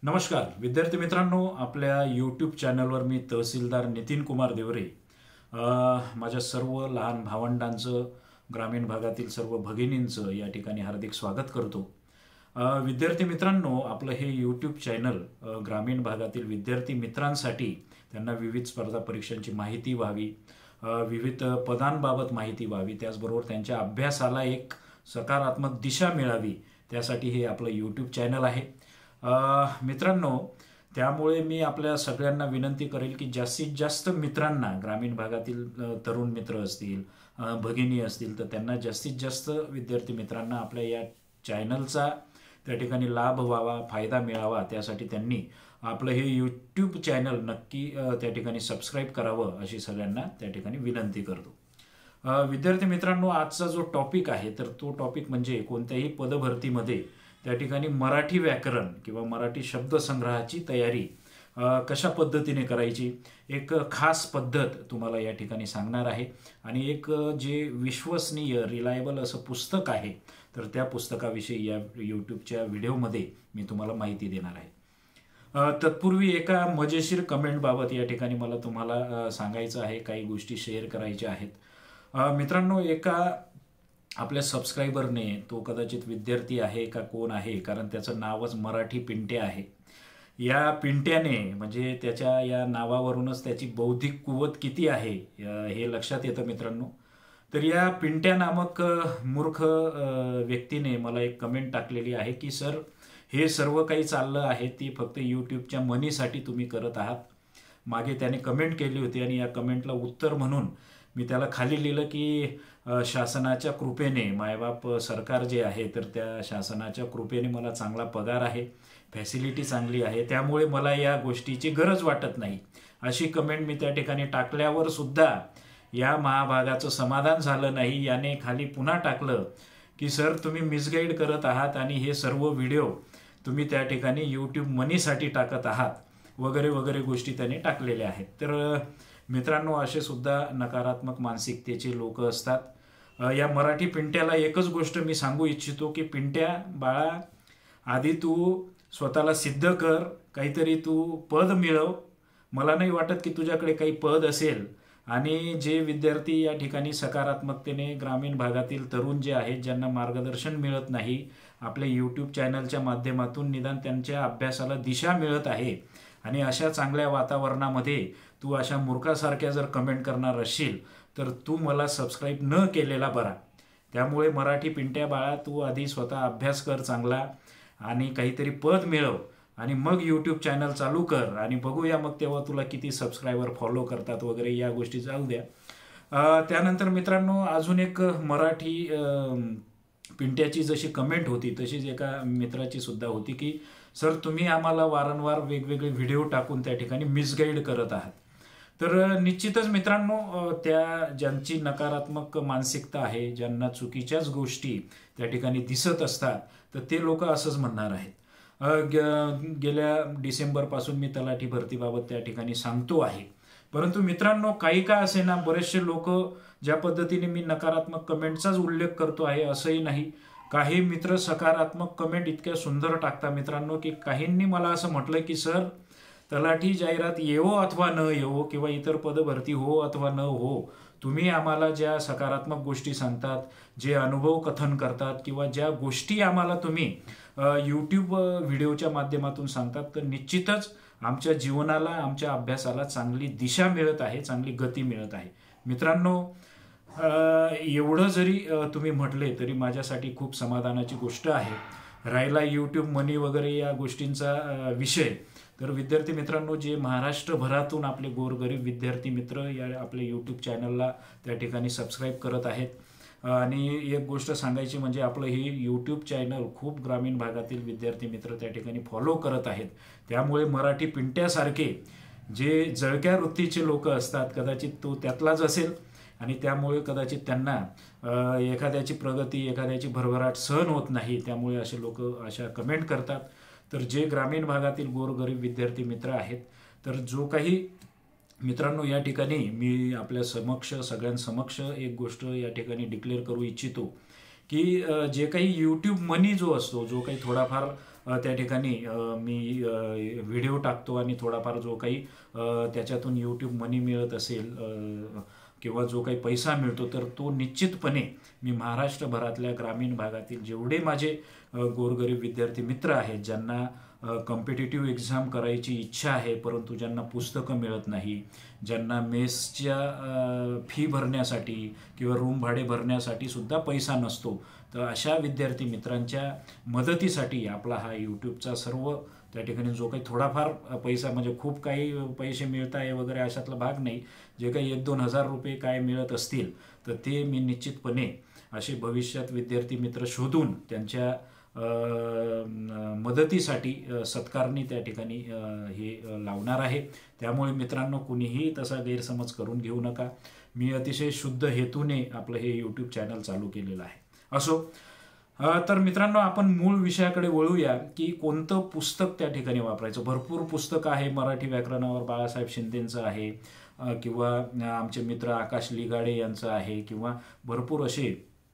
नमस्कार विद्यार्थी मित्रांनो, आपल्या यूट्यूब चॅनलवर मी तहसीलदार नितीन कुमार देवरे माझ्या सर्व लहान भावंडांचं, ग्रामीण भागातील सर्व भगिनींचं या ठिकाणी हार्दिक स्वागत करतो। विद्यार्थी मित्रांनो, आपलं हे यूट्यूब चॅनल ग्रामीण भागातील विद्यार्थी मित्रांसाठी त्यांना विविध स्पर्धा परीक्षांची माहिती व्हावी, विविध पदांबाबत माहिती व्हावी, त्याचबरोबर त्यांच्या अभ्यासाला एक सकारात्मक दिशा मिळावी, त्यासाठी हे आपलं यूट्यूब चॅनल आहे। मित्रांनो, त्यामुळे मी आपल्या सगळ्यांना विनंती करेल की जास्तीत जास्त मित्रांना, ग्रामीण भागातील तरुण मित्र असतील, भगिनी असतील, तर त्यांना जास्तीत जास्त विद्यार्थी मित्रांना आपल्या या चॅनलचा त्या ठिकाणी लाभ व्हावा, फायदा मिळावा, त्यासाठी त्यांनी आपलं हे यूट्यूब चॅनल नक्की त्या ठिकाणी सबस्क्राईब करावं अशी सगळ्यांना त्या ठिकाणी विनंती करतो। विद्यार्थी मित्रांनो, आजचा जो टॉपिक आहे तर तो टॉपिक म्हणजे कोणत्याही पदभरतीमध्ये त्या ठिकाणी मराठी व्याकरण किंवा मराठी शब्दसंग्रहाची तयारी कशा पद्धतीने करायची, एक खास पद्धत तुम्हाला या ठिकाणी सांगणार आहे। आणि एक जे विश्वसनीय रिलायबल असं पुस्तक आहे तर त्या पुस्तकाविषयी या यूट्यूबच्या व्हिडिओमध्ये मी तुम्हाला माहिती देणार आहे। तत्पूर्वी एका मजेशीर कमेंटबाबत या ठिकाणी मला तुम्हाला सांगायचं आहे, काही गोष्टी शेअर करायच्या आहेत। मित्रांनो, एका आपल्या सबस्क्रायबरने, तो कदाचित विद्यार्थी आहे का कोण आहे, कारण त्याचं नावच मराठी पिंट्या आहे, या पिंट्याने म्हणजे त्याच्या या नावावरूनच त्याची बौद्धिक कुवत किती आहे हे लक्षात येतं मित्रांनो। तर या पिंट्या नामक मूर्ख व्यक्तीने मला एक कमेंट टाकलेली आहे की सर, हे सर्व काही चाललं आहे ती फक्त यूट्यूबच्या मनीसाठी तुम्ही करत आहात। मागे त्याने कमेंट केली होती आणि या कमेंटला उत्तर म्हणून मी त्याला खाली लिहिलं की शासनाच्या कृपेने, मायबाप सरकार जे आहे तर त्या शासनाच्या कृपेने मला चांगला पगार आहे, फॅसिलिटी चांगली आहे, त्यामुळे मला या गोष्टीची गरज वाटत नाही, अशी कमेंट मी त्या ठिकाणी टाकल्यावर सुद्धा या महाभागाचं समाधान झालं नाही। याने खाली पुन्हा टाकलं की सर, तुम्ही मिसगाईड करत आहात आणि हे सर्व व्हिडिओ तुम्ही त्या ठिकाणी यूट्यूब मनीसाठी टाकत आहात, वगैरे वगैरे गोष्टी त्याने टाकलेल्या आहेत। तर मित्रांनो, असे सुद्धा नकारात्मक मानसिकतेचे लोक असतात। या मराठी पिंट्याला एकच गोष्ट मी सांगू इच्छितो की पिंट्या बाळा, आधी तू स्वतःला सिद्ध कर, काहीतरी तू पद मिळव। मला नाही वाटत की तुझ्याकडे काही पद असेल। आणि जे विद्यार्थी या ठिकाणी सकारात्मकतेने, ग्रामीण भागातील तरुण जे आहेत ज्यांना मार्गदर्शन मिळत नाही, आपल्या यूट्यूब चॅनलच्या माध्यमातून निदान त्यांच्या अभ्यासाला दिशा मिळत आहे, आणि अशा चांगल्या वातावरणामध्ये तू अशा मूर्खासारख्या जर कमेंट करणार असशील तर तू मला सबस्क्राईब न केलेला बरा। त्यामुळे मराठी पिंट्या बाळा, तू आधी स्वतः अभ्यास कर चांगला आणि काहीतरी पद मिळव आणि मग यूट्यूब चॅनल चालू कर, आणि बघूया मग तेव्हा तुला किती सबस्क्रायबर फॉलो करतात वगैरे, या गोष्टी जाऊ द्या। त्यानंतर मित्रांनो, अजून एक मराठी पिंट्याची जशी कमेंट होती तशीच एका मित्राची सुद्धा होती की सर, तुम्ही आम्हाला वारंवार वेगवेगळे व्हिडिओ टाकून त्या ठिकाणी मिसगाईड करत आहात। तर निश्चितच मित्रांनो, त्या ज्यांची नकारात्मक मानसिकता आहे, ज्यांना चुकीच्याच गोष्टी त्या ठिकाणी दिसत असतात, तर ते लोक असंच म्हणणार आहेत। गेल्या डिसेंबरपासून मी तलाठी भरतीबाबत त्या ठिकाणी सांगतो आहे, परंतु मित्रांनो, काही का असेना बरेचसे लोक ज्या पद्धतीने मी नकारात्मक कमेंटचाच उल्लेख करतो आहे असंही नाही, काही मित्र सकारात्मक कमेंट इतक्या सुंदर टाकता मित्रांनो की काहींनी मला असं म्हटलं की सर, तलाठी जाहिरात येवो अथवा न येवो किंवा इतर पदभरती हो अथवा न हो, तुम्ही आम्हाला ज्या सकारात्मक गोष्टी सांगतात, जे अनुभव कथन करतात किंवा ज्या गोष्टी आम्हाला तुम्ही यूट्यूब व्हिडिओच्या माध्यमातून सांगतात, तर निश्चितच आमच्या जीवनाला, आमच्या अभ्यासाला चांगली दिशा मिळत आहे, चांगली गती मिळत आहे। मित्रांनो, एवढं जरी तुम्ही म्हटले तरी माझ्यासाठी खूप समाधानाची गोष्ट आहे। राहिला यूट्यूब मनी वगैरे या गोष्टींचा विषय, तर विद्यार्थी मित्रांनो, जे महाराष्ट्रभरातून आपले गोरगरीब विद्यार्थी मित्र या आपल्या यूट्यूब चॅनलला त्या ठिकाणी सबस्क्राईब करत आहेत, आणि एक गोष्ट सांगायची म्हणजे आपलं हे यूट्यूब चॅनल खूप ग्रामीण भागातील विद्यार्थी मित्र त्या ठिकाणी फॉलो करत आहेत। त्यामुळे मराठी पिंट्यासारखे जे जळक्या वृत्तीचे लोक असतात, कदाचित तो त्यातलाच असेल, आणि त्यामुळे कदाचित त्यांना एखाद्याची प्रगती, एखाद्याची भरभराट सहन होत नाही, त्यामुळे असे लोक अशा कमेंट करतात। तर जे ग्रामीण भागातील गोरगरीब विद्यार्थी मित्र आहेत, तर जो काही मित्रांनो, या ठिकाणी मी आपल्या समक्ष, सगळ्यांसमक्ष एक गोष्ट या ठिकाणी डिक्लेअर करू इच्छितो की जे काही यूट्यूब मनी जो असतो, जो काही थोडाफार त्या ठिकाणी मी व्हिडिओ टाकतो आणि थोडाफार जो काही त्याच्यातून यूट्यूब मनी मिळत असेल किंवा जो काही पैसा मिळतो तर तो निश्चितपणे मी महाराष्ट्रभरातल्या ग्रामीण भागातील जेवढे माझे गोरगरीब विद्यार्थी मित्र आहेत, ज्यांना कॉम्पिटिटिव्ह एक्झाम करायची इच्छा आहे परंतु ज्यांना पुस्तकं मिळत नाही, ज्यांना मेसच्या फी भरण्यासाठी किंवा रूम भाडे भरण्यासाठी सुद्धा पैसा नसतो, तर अशा विद्यार्थी मित्रांच्या मदतीसाठी आपला हा यूट्यूबचा सर्व त्या ठिकाणी जो काही थोडाफार पैसा, म्हणजे खूप काही पैसे मिळत आहे वगैरे अशातला भाग नाही, जे काही 1-2 हजार रुपये काय मिळत असतील तर ते मी निश्चितपणे असे भविष्यात विद्यार्थी मित्र शोधून त्यांच्या मदतीसाठी सत्कारणी त्या ठिकाणी हे लावणार आहे. त्यामुळे मित्रांनो, कुणीही तसा गैरसमज करून घेऊ नका. मी अतिशय शुद्ध हेतूने आपलं हे यूट्यूब चॅनल चालू केलेलं आहे. असो, तर मित्रांनो, आपण मूळ विषयाकडे वळूया की कोणतं पुस्तक त्या ठिकाणी वापरायचं. भरपूर पुस्तक आहे. मराठी व्याकरणावर बाळासाहेब शिंदेंचं आहे किंवा आमचे मित्र आकाश लिगाडे यांचं आहे किंवा भरपूर असे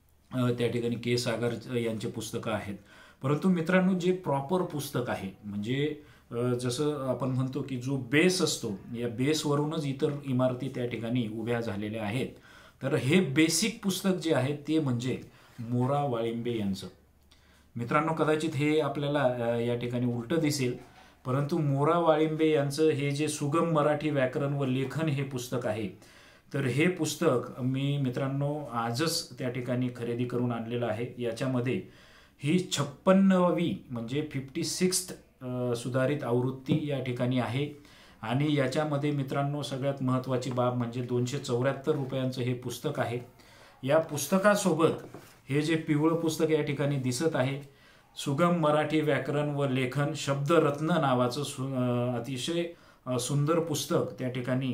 त्या ठिकाणी के सागर यांचे पुस्तकं आहेत. परंतु मित्रांनो, जे प्रॉपर पुस्तक आहे, म्हणजे जसं आपण म्हणतो की जो बेस असतो, या बेसवरूनच इतर इमारती त्या ठिकाणी उभ्या झालेल्या आहेत. तर हे बेसिक पुस्तक जे आहे ते म्हणजे मोरा वाळिंबे यांचं. मित्रांनो, कदाचित हे आपल्याला या ठिकाणी उलटं दिसेल, परंतु मोरा वाळिंबे यांचं हे जे सुगम मराठी व्याकरण व लेखन हे पुस्तक आहे, तर हे पुस्तक मी मित्रांनो आजच त्या ठिकाणी खरेदी करून आणलेलं आहे. याच्यामध्ये ही 56वी म्हणजे 56th सुधारित आवृत्ती या ठिकाणी आहे. आणि याच्यामध्ये मित्रांनो सगळ्यात महत्त्वाची बाब म्हणजे 274 रुपयांचं हे पुस्तक आहे. या पुस्तकासोबत हे जे पिवळं पुस्तक या ठिकाणी दिसत आहे, सुगम मराठी व्याकरण व लेखन शब्दरत्न नावाचं अतिशय सुंदर पुस्तक त्या ठिकाणी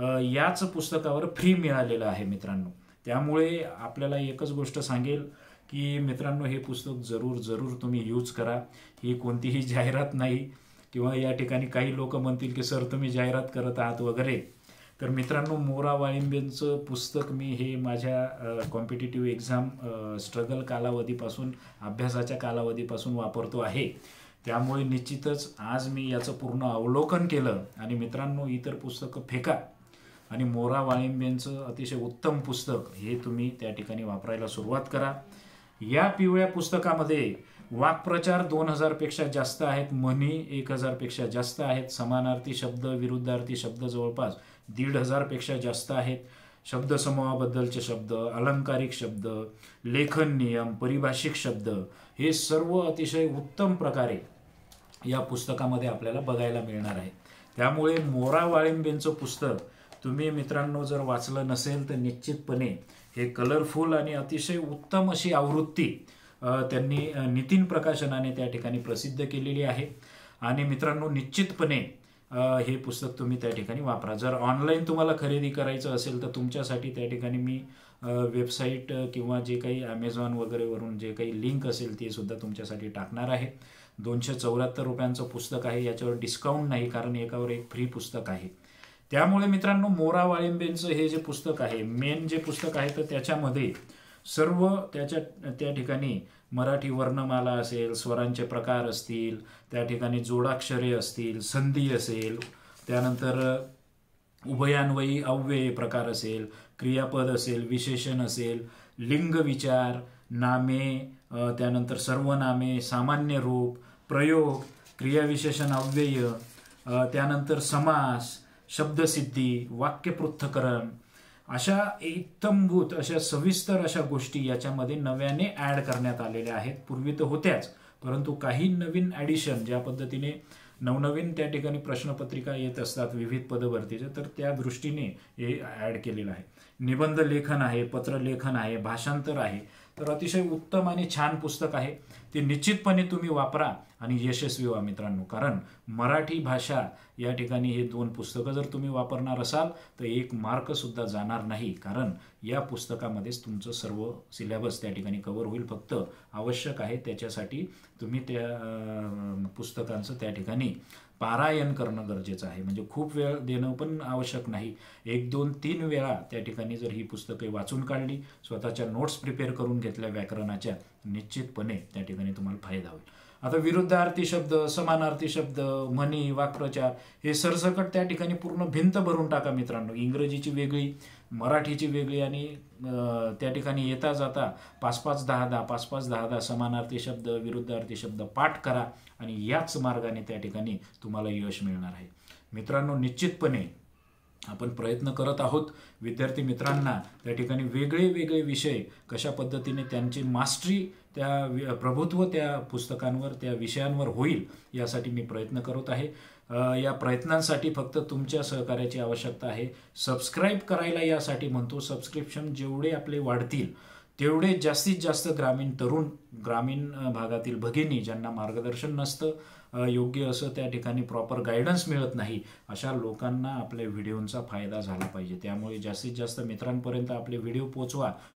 याच पुस्तकावर फ्री मिळालेलं आहे मित्रांनो. त्यामुळे आपल्याला एकच गोष्ट सांगेल की मित्रांनो, हे पुस्तक जरूर तुम्ही यूज करा. ही कोणतीही जाहिरात नाही किंवा या ठिकाणी काही लोक म्हणतील की सर तुम्ही जाहिरात करत आहात वगैरे. तर मित्रांनो, मोरा वाळिंबेंचं पुस्तक मी हे माझ्या कॉम्पिटिटिव्ह एक्झाम स्ट्रगल कालावधीपासून, अभ्यासाच्या कालावधीपासून वापरतो आहे. त्यामुळे निश्चितच आज मी याचं पूर्ण अवलोकन केलं आणि मित्रांनो, इतर पुस्तकं फेका आणि मोरा वाळिंबेंचं अतिशय उत्तम पुस्तक हे तुम्ही त्या ठिकाणी वापरायला सुरुवात करा. या पिवळ्या पुस्तकामध्ये वाक्प्रचार 2000 पेक्षा जास्त आहेत, म्हणी 1000 पेक्षा जास्त आहेत, समानार्थी शब्द, विरुद्धार्थी शब्द जवळपास 1500 पेक्षा जास्त आहेत, शब्दसमूहाबद्दलचे शब्द, अलंकारिक शब्द, लेखन नियम, परिभाषिक शब्द हे सर्व अतिशय उत्तम प्रकारे या पुस्तकामध्ये आपल्याला बघायला मिळणार आहे. त्यामुळे मोरा वाळिंबेंचं पुस्तक तुम्ही मित्रांनो जर वाचलं नसेल तर निश्चितपणे हे कलरफुल आणि अतिशय उत्तम अशी आवृत्ती त्यांनी नितीन प्रकाशनाने त्या ठिकाणी प्रसिद्ध केलेली आहे. आणि मित्रांनो, निश्चितपणे हे पुस्तक तुम्ही त्या ठिकाणी वापरा. जर ऑनलाईन तुम्हाला खरेदी करायचं असेल तर तुमच्यासाठी त्या ठिकाणी मी वेबसाईट किंवा जे काही ॲमेझॉन वगैरेवरून जे काही लिंक असेल ते सुद्धा तुमच्यासाठी टाकणार आहे. 274 रुपयांचं पुस्तक आहे. याच्यावर डिस्काउंट नाही, कारण एकावर एक फ्री पुस्तक आहे. त्यामुळे मित्रांनो, मोरा वाळिंबेंचं हे जे पुस्तक आहे, मेन जे पुस्तक आहे, तर त्याच्यामध्ये सर्व त्या ठिकाणी मराठी वर्णमाला असेल, स्वरांचे प्रकार असतील, त्या ठिकाणी जोडाक्षरे असतील, संधी असेल, त्यानंतर उभयान्वयी अव्ययी प्रकार असेल, क्रियापद असेल, विशेषण असेल, लिंग विचार, नामे, त्यानंतर सर्वनामे, सामान्य रूप, प्रयोग, क्रियाविशेषण अव्यय, त्यानंतर समास, शब्दसिद्धी, वाक्यपृथक्करण, अशा इत्थंभूत अशा सविस्तर अशा गोष्टी याच्यामध्ये नव्याने ॲड करण्यात आलेल्या आहेत. पूर्वी तर होत्याच, परंतु काही नवीन ॲडिशन, ज्या पद्धतीने नवनवीन त्या ठिकाणी प्रश्नपत्रिका येत असतात विविध पदभरतीचे, तर त्या दृष्टीने हे ॲड केलेलं आहे. निबंध लेखन आहे, पत्रलेखन आहे, भाषांतर आहे. तर अतिशय उत्तम आणि छान पुस्तक आहे. ते निश्चितपणे तुम्ही वापरा आणि यशस्वी व्हा मित्रांनो. कारण मराठी भाषा या ठिकाणी हे 2 पुस्तकं जर तुम्ही वापरणार असाल तर 1 मार्क सुद्धा जाणार नाही, कारण या पुस्तकामध्येच तुमचं सर्व सिलेबस त्या ठिकाणी कव्हर होईल. फक्त आवश्यक आहे त्याच्यासाठी तुम्ही त्या पुस्तकांचं त्या ठिकाणी पारायण करणं गरजेचं आहे. म्हणजे खूप वेळ देणं पण आवश्यक नाही. 1, 2, 3 वेळा त्या ठिकाणी जर ही पुस्तके वाचून काढली, स्वतःच्या नोट्स प्रिपेअर करून घेतल्या व्याकरणाच्या, निश्चितपणे त्या ठिकाणी तुम्हाला फायदा होईल. आता विरुद्धार्थी शब्द, समानार्थी शब्द, म्हणी, वाक्प्रचार हे सरसकट त्या ठिकाणी पूर्ण भिंत भरून टाका मित्रांनो. इंग्रजीची वेगळी, मराठीची वेगळी आणि त्या ठिकाणी येता जाता 5-5, 10-10, 5-5, 10-10 समानार्थी शब्द, विरुद्धार्थी शब्द पाठ करा आणि याच मार्गाने त्या ठिकाणी तुम्हाला यश मिळणार आहे. मित्रांनो, निश्चितपणे आपण प्रयत्न करत आहोत विद्यार्थी मित्रांना त्या ठिकाणी वेगळे वेगळे विषय कशा पद्धतीने त्यांची मास्टरी, त्या प्रभुत्व त्या पुस्तकांवर, त्या विषयांवर होईल यासाठी मी प्रयत्न करत आहे. या प्रयत्नांसाठी फक्त तुमच्या सहकार्याची आवश्यकता आहे. सबस्क्राईब करायला यासाठी म्हणतो, सबस्क्रिप्शन जेवढे आपले वाढतील तेवढे जास्तीत जास्त ग्रामीण तरुण, ग्रामीण भागातील भगिनी ज्यांना मार्गदर्शन नसतं, योग्य असं त्या ठिकाणी प्रॉपर गायडन्स मिळत नाही, अशा लोकांना आपल्या व्हिडिओंचा फायदा झाला पाहिजे. त्यामुळे जास्तीत जास्त मित्रांपर्यंत आपले व्हिडिओ पोचवा.